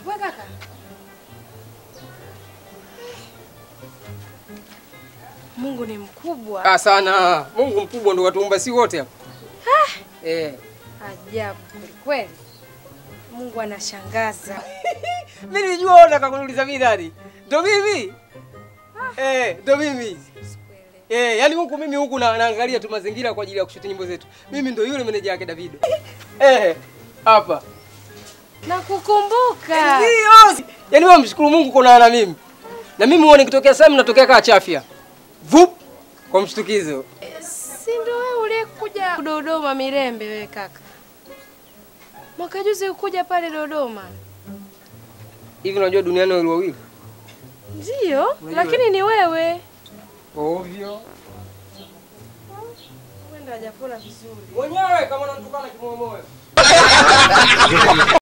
Wewe kaka. Mungu ni mkubwa. Sana. Mungu mkubwa ndo watuumba si wote hapa. Ajabu kweli. Mungu anashangaza. Mimi nilijua unataka kuniuliza mimi nani? Ndio mimi. Ndio mimi. Yaani huku mimi huku naangalia tu mazingira kwa ajili ya kushuti nyimbo zetu. Mimi ndio yule meneja yake Davido. Hapa. Nakukumbuka. Ndio. Yaani wewe mshukuru Mungu kuna na mimi. Na mimi muone nikitokea sehemu natokea kama chafya. Vup kwa mshtukizo. Si ndio wewe uliyekuja Dodoma Mirembe wewe kaka? Mwaka juzi ukuja pale Dodoma. Hivi unajua duniani wale wawili? Ndio, lakini ni wewe. Ovyo. Wewe ndio hajapona vizuri. Mwenyewe kama unanitukana kimoyo moyo.